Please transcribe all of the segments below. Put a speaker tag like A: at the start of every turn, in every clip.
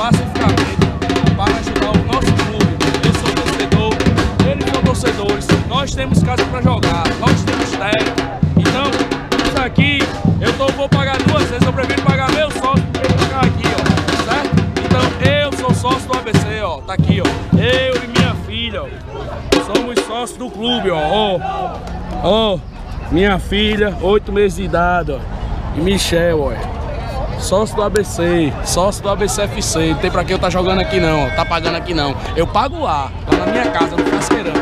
A: pacificamente para ajudar o nosso clube. Eu sou torcedor, eles são torcedores, nós temos casa para jogar, nós temos técnico. Então, isso aqui, vou pagar 2 vezes, eu prefiro pagar meu sócio do que ficar aqui, ó, certo? Então, eu sou sócio do ABC, ó, tá aqui, ó, eu e minha filha, ó, somos sócios do clube, ó, minha filha, 8 meses de idade, ó, e Michel, ó, sócio do ABC, sócio do ABCFC, não tem pra que eu tá jogando aqui não, tá pagando aqui não, eu pago lá na minha casa, no Frasqueirão.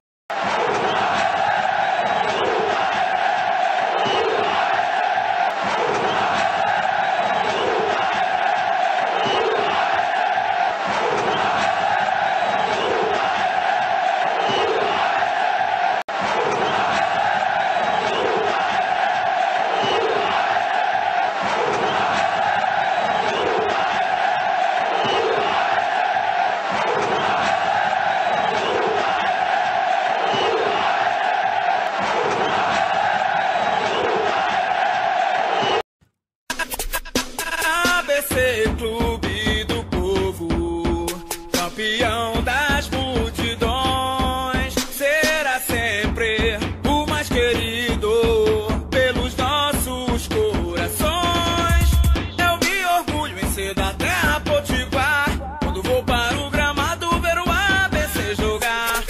B: Clube do povo, campeão das multidões, será sempre o mais querido pelos nossos corações. Eu me orgulho em ser da terra potiguar, quando vou para o gramado ver o ABC jogar.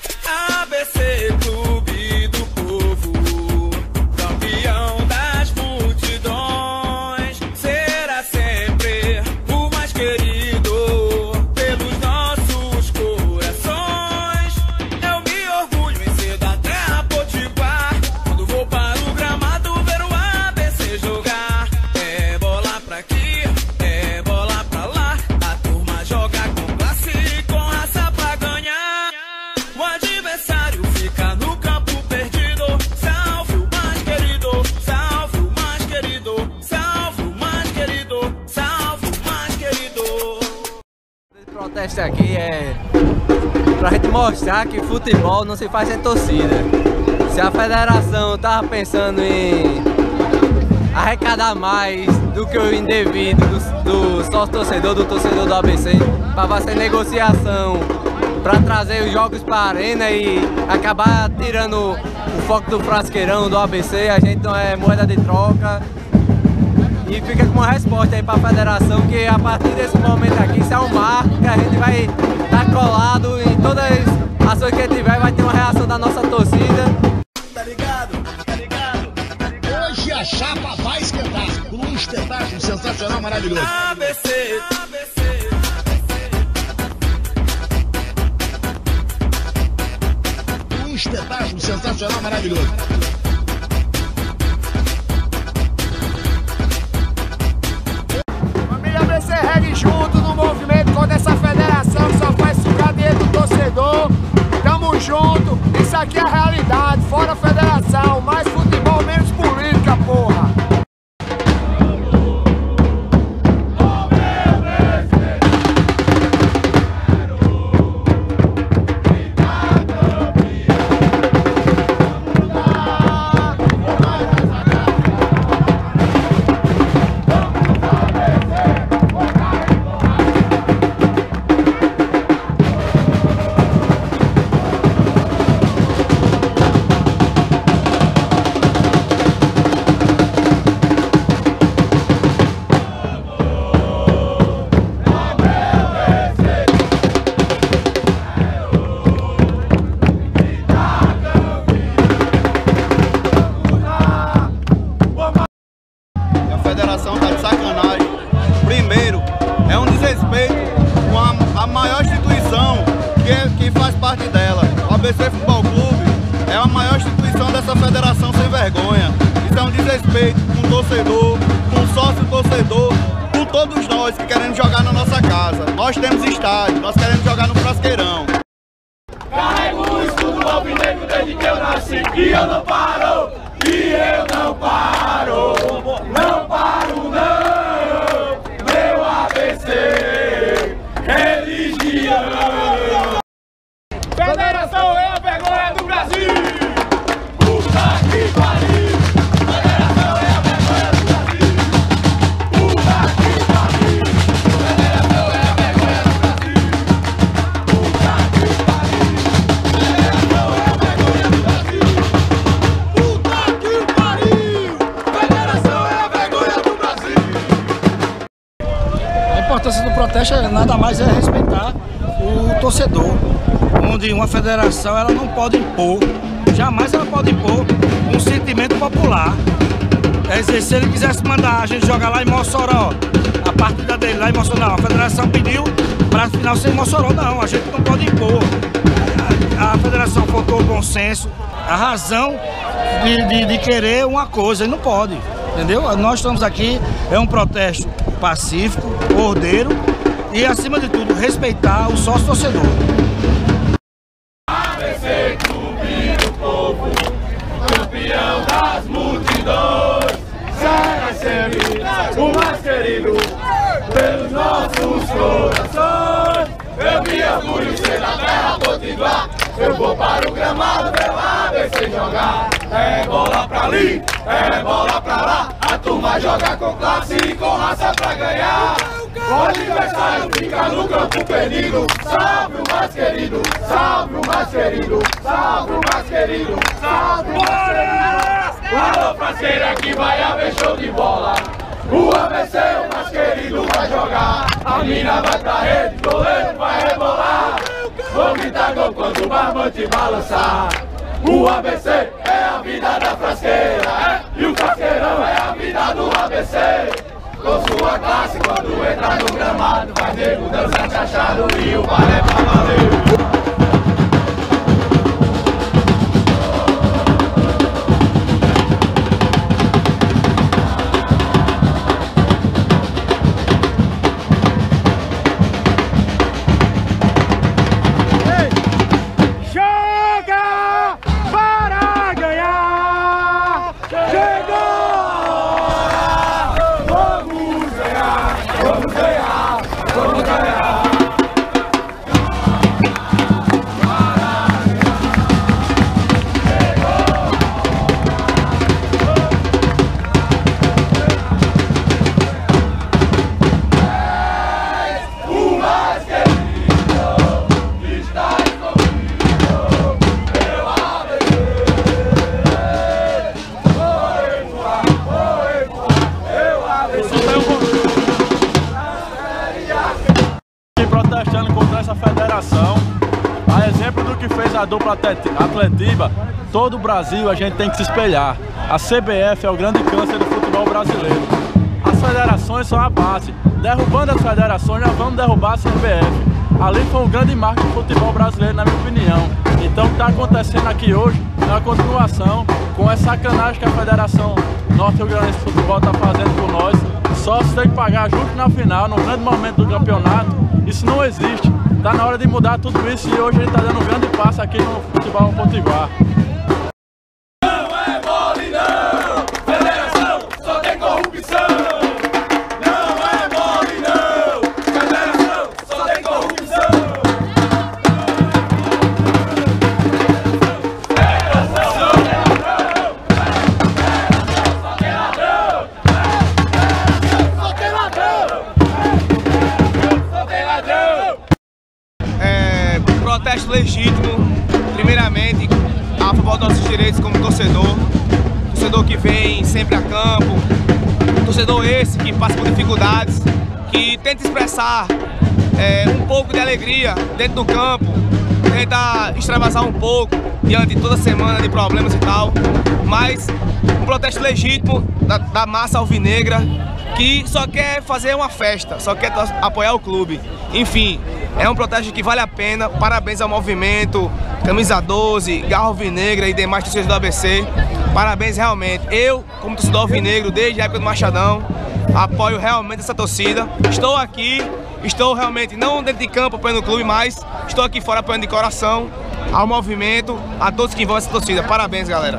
B: ABC Clube do povo, campeão das multidões, será sempre o mais querido pelos nossos corações. Eu me orgulho em ser da terra potiguar, quando vou para o gramado ver o ABC jogar. É bola pra aqui, é bola pra lá, a turma joga com classe e com raça pra ganhar. O adversário fica no campo perdido, salve o mais querido, salve o mais querido, salve o mais querido, salve o mais querido.
C: Esse protesto aqui é pra gente mostrar que futebol não se faz sem torcida. Se a federação tava pensando em arrecadar mais do que o indevido do sócio-torcedor, do torcedor do ABC, para fazer negociação, para trazer os jogos para a arena e acabar tirando o foco do Frasqueirão, do ABC, a gente não é moeda de troca. E fica com uma resposta aí para a federação que a partir desse momento aqui, isso é um marco que a gente vai estar colado em todas as ações que tiver, vai ter uma reação da nossa torcida.
B: Tá ligado? Tá ligado?
D: Hoje a chapa vai esquentar com um espetáculo sensacional, maravilhoso.
B: ABC,
D: Um espetáculo sensacional, maravilhoso.
E: Família ABC Reg junto no movimento contra essa federação que só faz sugar dinheiro do torcedor. Tamo junto, isso aqui é a realidade, fora a federação, mais futebol, menos política, porra.
F: A federação tá de sacanagem. Primeiro, é um desrespeito com a maior instituição que faz parte dela. O ABC Futebol Clube é a maior instituição dessa federação sem vergonha. Isso é um desrespeito com o torcedor, com o sócio-torcedor, com todos nós que queremos jogar na nossa casa. Nós temos estádio, nós queremos jogar no Frasqueirão.
B: carrego o escudo alvinegro desde que eu nasci. E eu não paro, e eu não paro. Não paro não, meu ABC, religião. Federação é a vergonha do Brasil. Puta que pariu. Federação é a vergonha do Brasil. Puta que pariu. Federação é a
G: protesto nada mais é respeitar o torcedor, onde uma federação ela não pode impor, jamais ela pode impor um sentimento popular. Quer dizer, se ele quisesse mandar a gente jogar lá em Mossoró, a partida dele lá em Mossoró, a federação pediu para final ser em Mossoró, não, a gente não pode impor. A federação faltou o bom senso, a razão de querer uma coisa, e não pode, entendeu? Nós estamos aqui, é um protesto pacífico, ordeiro e, acima de tudo, respeitar o sócio torcedor.
B: ABC, clube do povo, campeão das multidões, será sempre o mais querido pelos nossos corações. Eu me orgulho ser da terra potiguar, eu vou para o gramado ver o ABC jogar. É bola pra ali, é bola pra lá, a turma joga com classe e com raça pra ganhar. O adversário fica no campo perdido, salve o mais querido, salve o mais querido, salve o mais querido, salve o mais querido. Alô frasqueira que vai haver show de bola, o ABC o mais querido vai jogar. A mina vai pra rede, goleiro vai rebolar, vou gritar gol quando o barbante balançar. O ABC é a vida da frasqueira, e o frasqueirão é a vida do ABC. Com sua classe, quando entra no gramado, vai nego dançar chachado e o bar é pra valer.
A: Protestando contra essa federação, a exemplo do que fez a dupla Atletiba, todo o Brasil a gente tem que se espelhar. A CBF é o grande câncer do futebol brasileiro. As federações são a base. Derrubando as federações, nós vamos derrubar a CBF. Ali foi um grande marco do futebol brasileiro, na minha opinião. Então o que está acontecendo aqui hoje é uma continuação com essa sacanagem que a Federação Norte-Rio Grande de Futebol está fazendo por nós. Só se tem que pagar justo na final, no grande momento do campeonato. Isso não existe. Está na hora de mudar tudo isso e hoje a gente está dando um grande passo aqui no futebol potiguar.
B: Não é mole não, federação só tem corrupção. Não é mole não, federação só tem corrupção. Federação só tem ladrão, federação só tem ladrão, federação só tem ladrão, só tem ladrão.
H: Protesto legítimo, primeiramente, a favor dos nossos direitos como torcedor. Torcedor que vem sempre a campo, torcedor esse que passa por dificuldades, que tenta expressar um pouco de alegria dentro do campo, tenta extravasar um pouco diante de toda semana de problemas e tal, mas um protesto legítimo da massa alvinegra que só quer fazer uma festa, só quer apoiar o clube. Enfim, é um protesto que vale a pena. Parabéns ao movimento, Camisa 12, Garra Alvinegra e demais torcedores do ABC. Parabéns realmente. Eu, como torcedor alvinegro, desde a época do Machadão, apoio realmente essa torcida. Estou aqui, estou realmente não dentro de campo apoiando o clube, mas estou aqui fora apoiando de coração ao movimento, a todos que envolvem essa torcida. Parabéns, galera.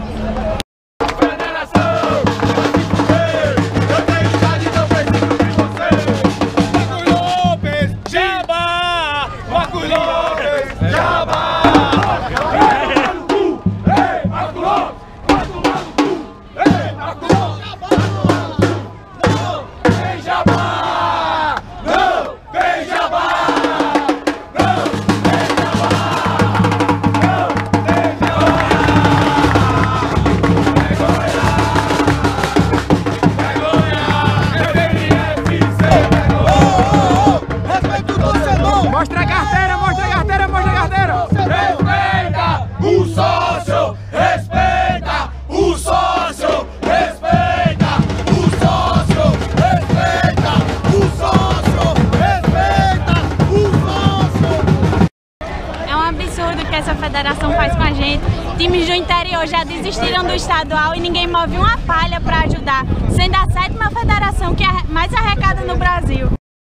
E: Mostra a carteira, mostra a carteira, mostra a carteira.
B: Respeita o sócio, respeita o sócio, respeita o sócio, respeita o sócio, respeita o sócio.
I: É um absurdo que essa federação faz com a gente. Times do interior já desistiram do estadual e ninguém move uma palha para ajudar, sendo a 7ª federação que mais arrecada no Brasil.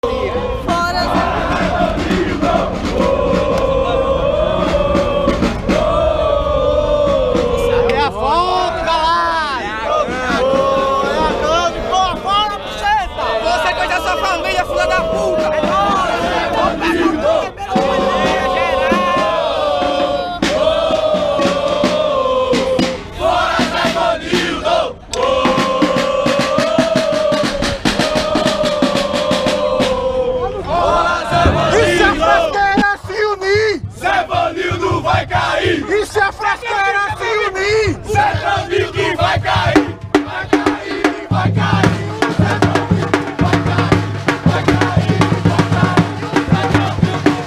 E: E se a frasqueira se unir,
B: Zé Trambique vai cair, vai cair, vai cair. Zé Trambique vai cair, vai cair, vai cair.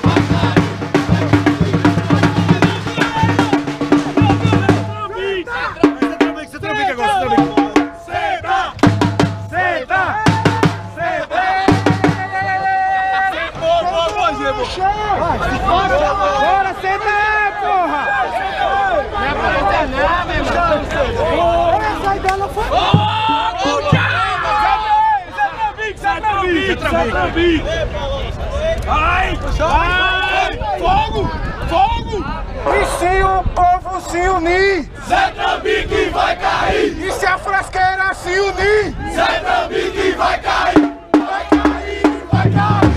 B: Zé Trambique agora, senta, senta, senta.
E: Bora, senta aí, porra! Não aparece não, meu irmão! Essa ideia não foi...
B: Zé Trambique! Vai! Fogo! Fogo!
E: E se o povo se unir?
B: Zé Trambique vai cair!
E: E se a frasqueira se unir?
B: Zé Trambique vai cair! Vai cair, vai cair!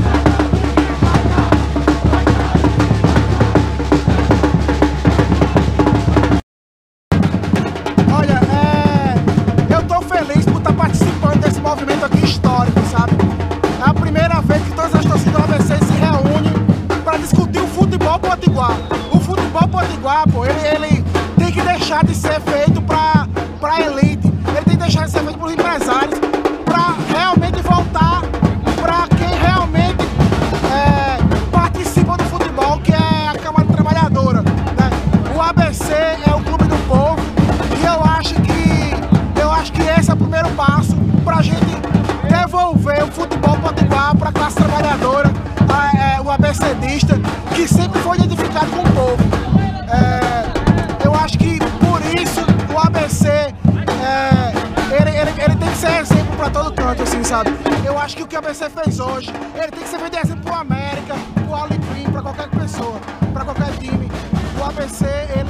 E: Olha, eu tô feliz por estar participando desse movimento aqui histórico, sabe? É a primeira vez que todas as torcidas do ABC se reúnem para discutir o futebol potiguar. O futebol potiguar, pô, ele tem que deixar de ser feito pra elite, ele tem que deixar de ser feito pros empresários, pra realmente voltar pra quem realmente participa do futebol, que é a Câmara Trabalhadora, né? O ABC é o clube do povo e eu acho que esse é o primeiro passo pra gente devolver o futebol potiguar pra classe trabalhadora, o ABCdista, que sempre foi identificado com o povo. Eu acho que por isso o ABC ele tem que ser exemplo pra todo canto, assim, sabe? Eu acho que o que o ABC fez hoje, ele tem que ser feito exemplo pro América, pro Alecrim, pra qualquer pessoa, pra qualquer time. O ABC,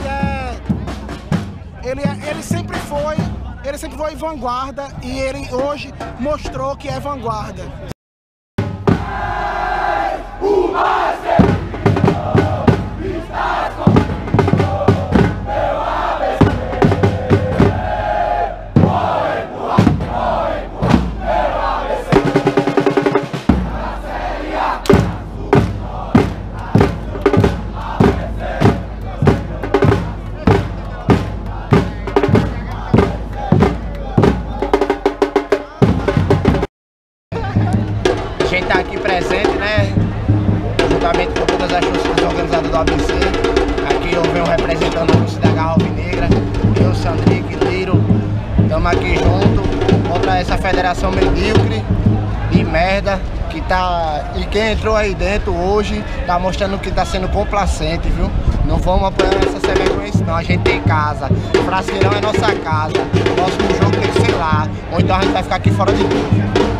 E: ele sempre foi vanguarda e ele hoje mostrou que é vanguarda.
J: A gente está aqui presente, né, juntamente com todas as torcidas organizadas do ABC. Aqui eu venho representando a torcida Alvinegra, eu, Sandrick, Liro, estamos aqui junto contra essa federação medíocre de merda que tá, e quem entrou aí dentro hoje tá mostrando que tá sendo complacente, viu? Não vamos apoiar essa vergonha não, a gente tem casa, Frasqueirão é nossa casa, próximo jogo tem que ser lá, ou então a gente vai ficar aqui fora de tudo.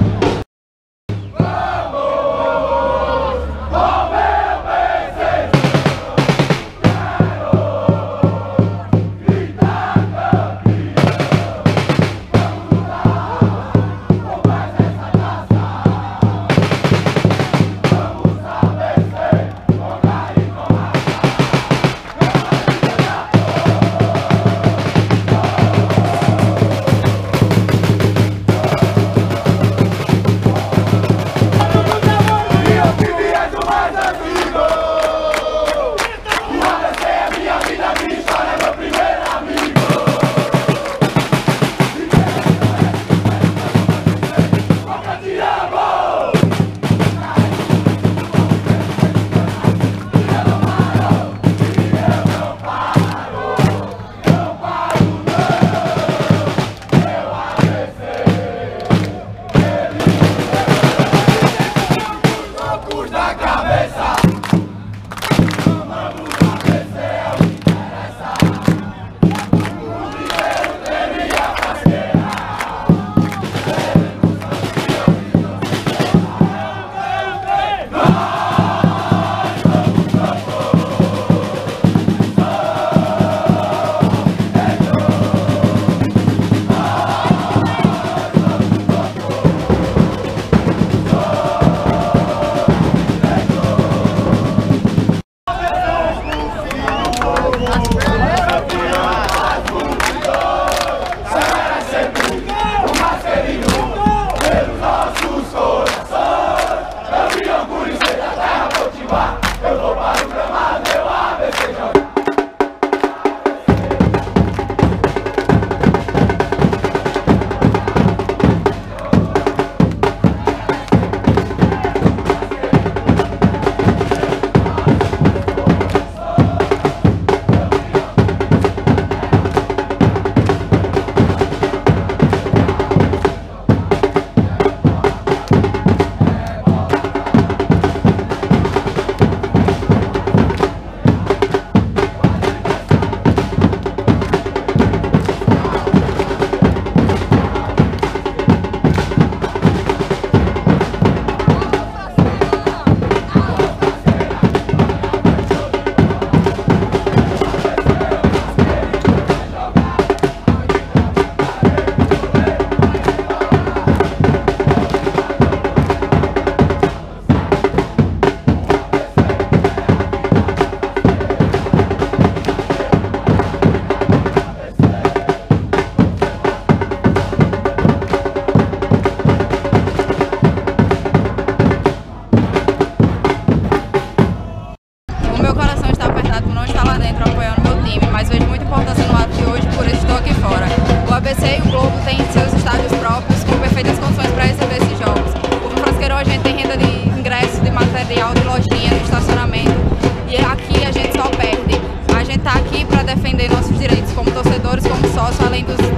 K: ABC e o Globo têm seus estádios próprios com perfeitas condições para receber esses jogos. O Frasqueirão a gente tem renda de ingresso, de material, de lojinha, de estacionamento, e aqui a gente só perde. A gente está aqui para defender nossos direitos como torcedores, como sócios, além dos